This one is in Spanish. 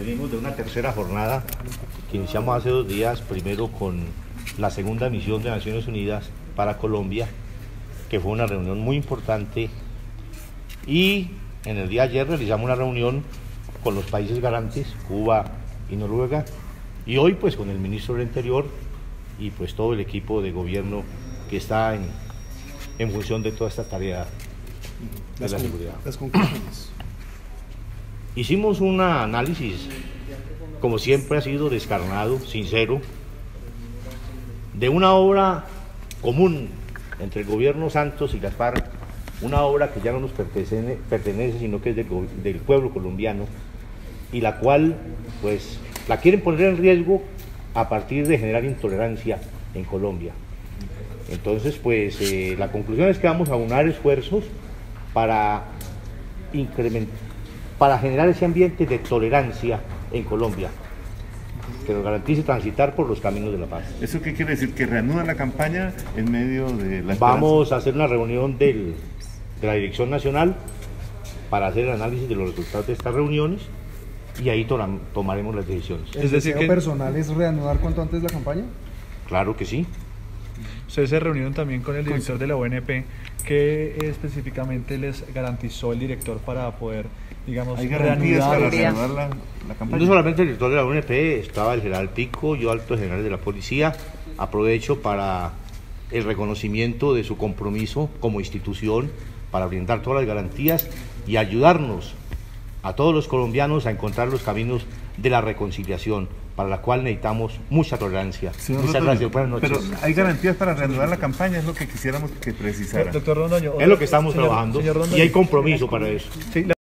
venimos de una tercera jornada que iniciamos hace 2 días, primero con la segunda misión de Naciones Unidas para Colombia, que fue una reunión muy importante, y en el día de ayer realizamos una reunión con los países garantes, Cuba y Noruega, y hoy pues con el ministro del Interior y pues todo el equipo de gobierno que está en función de toda esta tarea de la seguridad. Las conclusiones. Hicimos un análisis, como siempre ha sido descarnado, sincero, de una obra común entre el gobierno Santos y las FARC, una obra que ya no nos pertenece sino que es del pueblo colombiano, y la cual pues la quieren poner en riesgo a partir de generar intolerancia en Colombia. Entonces pues la conclusión es que vamos a unar esfuerzos para generar ese ambiente de tolerancia en Colombia, que nos garantice transitar por los caminos de la paz. ¿Eso qué quiere decir? ¿Que reanuda la campaña en medio de la esperanza? Vamos a hacer una reunión de la Dirección Nacional para hacer el análisis de los resultados de estas reuniones y ahí tomaremos las decisiones. ¿El deseo personal es reanudar cuanto antes la campaña? Claro que sí. Ustedes se reunieron también con el director de la ONP. ¿Qué específicamente les garantizó el director para poder, digamos, ¿hay garantías para reanudar reanudar la campaña? No solamente el director de la ONP, estaba el general Pico, yo alto general de la policía. Aprovecho para el reconocimiento de su compromiso como institución para brindar todas las garantías y ayudarnos a todos los colombianos a encontrar los caminos de la reconciliación, para la cual necesitamos mucha tolerancia. Muchas gracias, buenas noches. Pero hay garantías para reanudar la campaña, es lo que quisiéramos que precisara. Doctor Londoño, es lo que estamos trabajando y hay compromiso para eso. Sí,